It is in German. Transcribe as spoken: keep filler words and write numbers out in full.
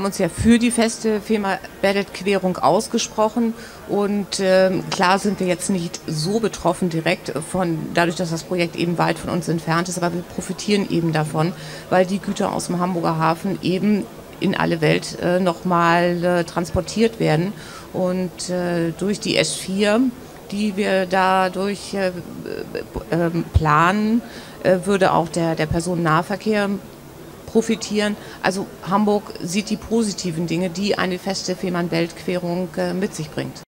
haben uns ja für die feste Fehmarn-Bellett-Querung ausgesprochen und äh, klar sind wir jetzt nicht so betroffen direkt von, dadurch, dass das Projekt eben weit von uns entfernt ist, aber wir profitieren eben davon, weil die Güter aus dem Hamburger Hafen eben in alle Welt äh, nochmal äh, transportiert werden und äh, durch die S vier, die wir dadurch äh, äh, planen, äh, würde auch der, der Personennahverkehr profitieren. Also Hamburg sieht die positiven Dinge, die eine feste Fehmarn-Belt-Querung äh, mit sich bringt.